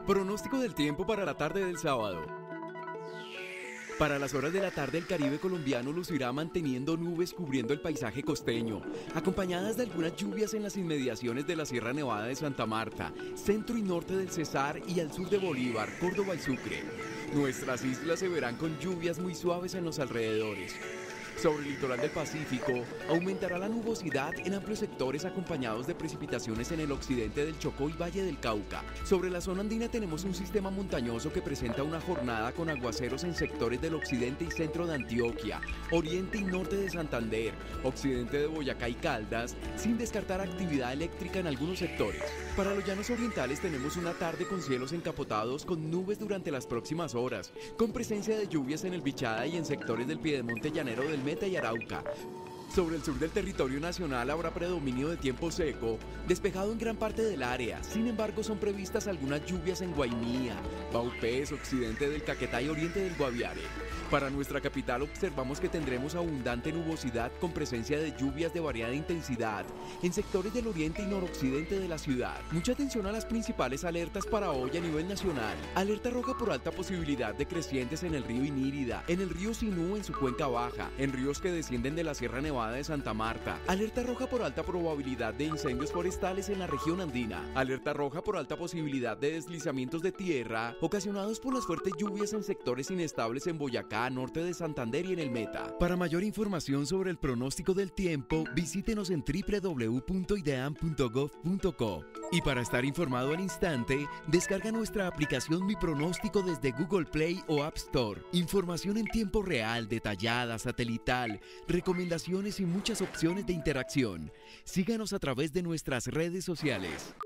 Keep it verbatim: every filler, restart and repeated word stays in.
Pronóstico del tiempo para la tarde del sábado. Para las horas de la tarde el Caribe colombiano lucirá manteniendo nubes cubriendo el paisaje costeño, acompañadas de algunas lluvias en las inmediaciones de la Sierra Nevada de Santa Marta, centro y norte del Cesar y al sur de Bolívar, Córdoba y Sucre. Nuestras islas se verán con lluvias muy suaves en los alrededores. Sobre el litoral del Pacífico, aumentará la nubosidad en amplios sectores acompañados de precipitaciones en el occidente del Chocó y Valle del Cauca. Sobre la zona andina tenemos un sistema montañoso que presenta una jornada con aguaceros en sectores del occidente y centro de Antioquia, oriente y norte de Santander, occidente de Boyacá y Caldas, sin descartar actividad eléctrica en algunos sectores. Para los llanos orientales tenemos una tarde con cielos encapotados con nubes durante las próximas horas, con presencia de lluvias en el Bichada y en sectores del piedemonte llanero del Meta y Arauca. Sobre el sur del territorio nacional habrá predominio de tiempo seco, despejado en gran parte del área. Sin embargo, son previstas algunas lluvias en Guainía, Vaupés, occidente del Caquetá y oriente del Guaviare. Para nuestra capital observamos que tendremos abundante nubosidad con presencia de lluvias de variada intensidad en sectores del oriente y noroccidente de la ciudad. Mucha atención a las principales alertas para hoy a nivel nacional. Alerta roja por alta posibilidad de crecientes en el río Inírida, en el río Sinú en su cuenca baja, en ríos que descienden de la Sierra Nevada de Santa Marta. Alerta roja por alta probabilidad de incendios forestales en la región andina. Alerta roja por alta posibilidad de deslizamientos de tierra ocasionados por las fuertes lluvias en sectores inestables en Boyacá, norte de Santander y en el Meta. Para mayor información sobre el pronóstico del tiempo, visítenos en doble u doble u doble u punto ideam punto gov punto co. Y para estar informado al instante, descarga nuestra aplicación Mi Pronóstico desde Google Play o App Store. Información en tiempo real, detallada, satelital, recomendaciones y muchas opciones de interacción. Síganos a través de nuestras redes sociales.